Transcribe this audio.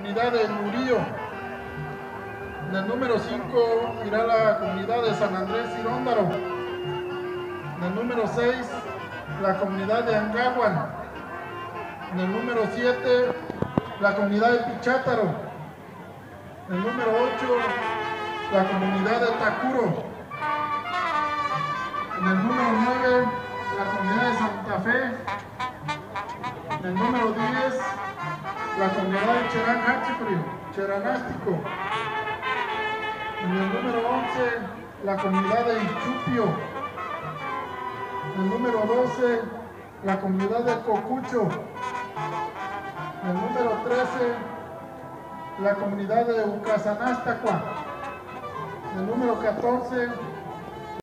comunidad de Murillo. En el número 5 irá la comunidad de San Andrés Ciróndaro. En el número 6, la comunidad de Angahuan. En el número 7, la comunidad de Pichátaro. En el número 8, la comunidad de Tacuro. En el número 9, la comunidad de Santa Fe. En el número 10, la comunidad de Cheranástico. En el número 11, la comunidad de Ichupio. En el número 12, la comunidad de Cocucho. En el número 13, la comunidad de Ucasanastacua. En el número 14,